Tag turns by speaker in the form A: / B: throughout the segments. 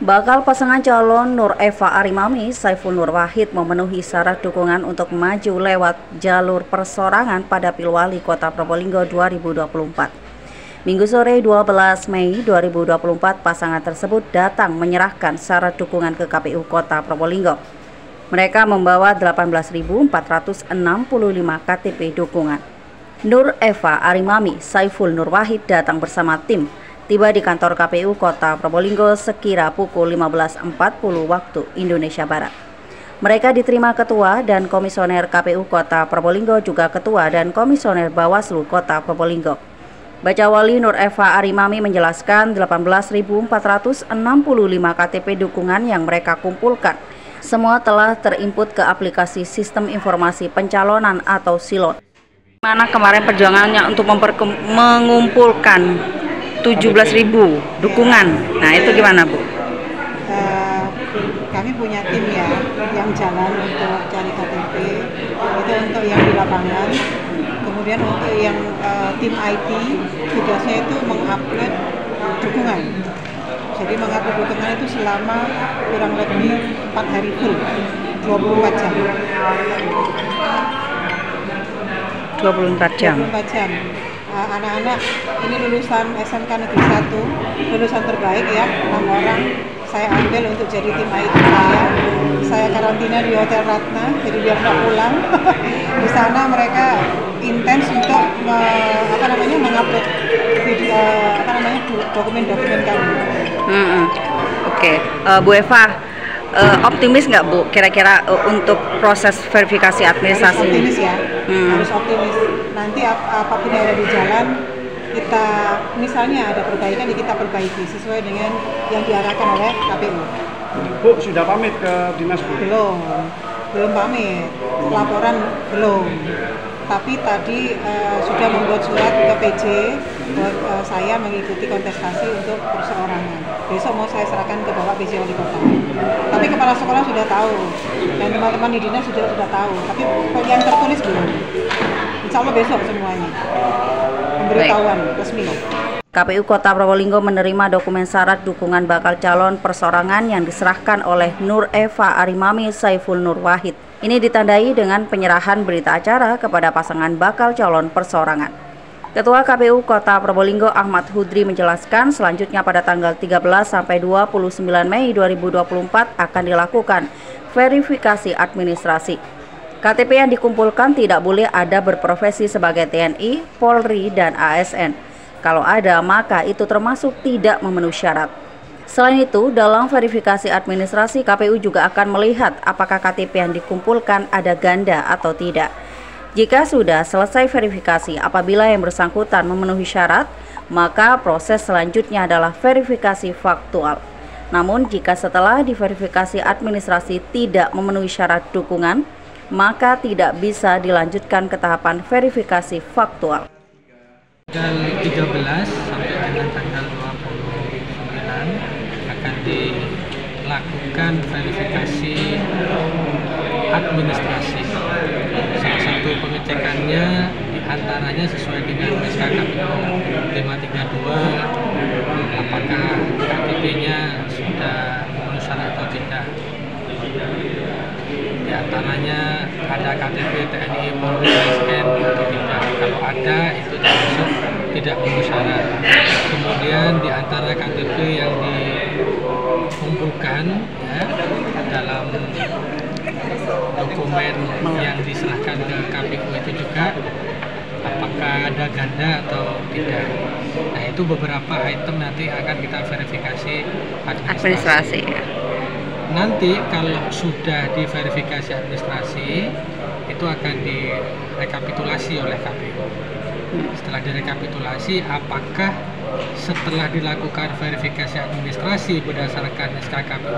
A: Bakal pasangan calon Nur Eva Arimami, Saiful Nur Wahid memenuhi syarat dukungan untuk maju lewat jalur persorangan pada Pilwali Kota Probolinggo 2024. Minggu sore 12 Mei 2024, pasangan tersebut datang menyerahkan syarat dukungan ke KPU Kota Probolinggo. Mereka membawa 18.465 KTP dukungan. Nur Eva Arimami, Saiful Nur Wahid datang bersama tim tiba di kantor KPU Kota Probolinggo sekira pukul 15.40 waktu Indonesia Barat. Mereka diterima Ketua dan Komisioner KPU Kota Probolinggo, juga Ketua dan Komisioner Bawaslu Kota Probolinggo. Baca Wali Nur Eva Arimami menjelaskan 18.465 KTP dukungan yang mereka kumpulkan semua telah terinput ke aplikasi Sistem Informasi Pencalonan atau SILON. Mana kemarin perjuangannya untuk mengumpulkan 17.000 dukungan. Nah, itu gimana, Bu?
B: Kami punya tim ya yang jalan untuk cari KTP, itu untuk yang di lapangan. Kemudian untuk yang tim IT, tugasnya itu mengupload dukungan. Jadi mengupload dukungan itu selama kurang lebih 4 hari full, 24 jam.
A: 24 jam.
B: Anak-anak ini lulusan SMK Negeri 1, lulusan terbaik ya, 6 orang saya ambil untuk jadi tim IT saya karantina di Hotel Ratna, jadi biar nggak pulang. Di sana mereka intens untuk mengupload video, dokumen-dokumen kami.
A: Oke. Bu Eva, optimis nggak Bu kira-kira untuk proses verifikasi administrasi?
B: Harus optimis ya, harus optimis. Nanti apapun yang ada di jalan, kita misalnya ada perbaikan, ya kita perbaiki sesuai dengan yang diarahkan oleh KPU.
C: Bu, sudah pamit ke dinas, Bu?
B: Belum pamit, laporan belum. Tapi tadi sudah membuat surat ke PJ buat saya mengikuti kontestasi untuk perseorangan. Besok mau saya serahkan ke Bapak PJ Wali Kota. Tapi kepala sekolah sudah tahu dan teman-teman di dinas sudah tahu. Tapi yang tertulis belum. Insya Allah besok semuanya pemberitahuan resmi.
A: KPU Kota Probolinggo menerima dokumen syarat dukungan bakal calon persorangan yang diserahkan oleh Nur Eva Arimami, Saiful Nur Wahid. Ini ditandai dengan penyerahan berita acara kepada pasangan bakal calon persorangan. Ketua KPU Kota Probolinggo Ahmad Hudri menjelaskan selanjutnya pada tanggal 13 sampai 29 Mei 2024 akan dilakukan verifikasi administrasi. KTP yang dikumpulkan tidak boleh ada berprofesi sebagai TNI, Polri, dan ASN. Kalau ada, maka itu termasuk tidak memenuhi syarat. Selain itu, dalam verifikasi administrasi, KPU juga akan melihat apakah KTP yang dikumpulkan ada ganda atau tidak. Jika sudah selesai verifikasi, apabila yang bersangkutan memenuhi syarat, maka proses selanjutnya adalah verifikasi faktual. Namun, jika setelah diverifikasi administrasi tidak memenuhi syarat dukungan, maka tidak bisa dilanjutkan ke tahapan verifikasi faktual.
D: Tanggal 13 sampai dengan tanggal 29 akan dilakukan verifikasi administrasi. Salah satu pengecekannya diantaranya sesuai dengan SK KPU 532, apakah KTP-nya sudah memenuhi syarat atau tidak. Di antaranya ada KTP TNI, Polri, ASN atau tidak. Kalau ada, itu termasuk tidak memenuhi syarat. Kemudian di antara KTP yang dikumpulkan ya, dalam dokumen yang diserahkan ke KPU itu juga apakah ada ganda atau tidak. Nah, itu beberapa item nanti akan kita verifikasi administrasi. Nanti kalau sudah diverifikasi administrasi, itu akan direkapitulasi oleh KPU. Setelah direkapitulasi, apakah setelah dilakukan verifikasi administrasi berdasarkan SK KPU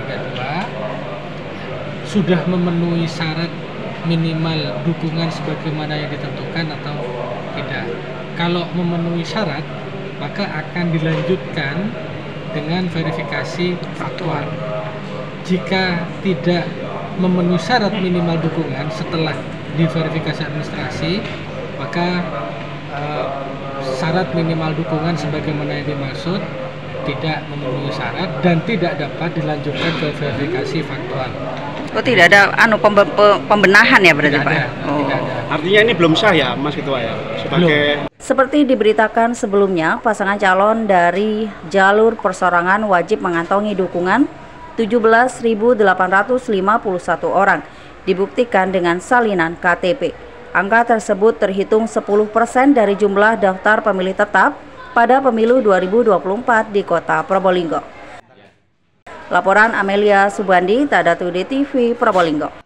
D: 532 sudah memenuhi syarat minimal dukungan sebagaimana yang ditentukan atau tidak. Kalau memenuhi syarat, maka akan dilanjutkan dengan verifikasi faktual. Jika tidak memenuhi syarat minimal dukungan setelah diverifikasi administrasi, maka syarat minimal dukungan sebagaimana yang dimaksud tidak memenuhi syarat dan tidak dapat dilanjutkan ke verifikasi faktual.
A: Oh, tidak ada pembenahan ya berarti, Pak?
D: Tidak ada.
C: Artinya ini belum sah ya, Mas Ketua ya?
A: Seperti diberitakan sebelumnya, pasangan calon dari jalur persorangan wajib mengantongi dukungan 17.851 orang, dibuktikan dengan salinan KTP. Angka tersebut terhitung 10% dari jumlah daftar pemilih tetap pada pemilu 2024 di Kota Probolinggo. Laporan Amelia Subandi, Tadatu DTV, Probolinggo.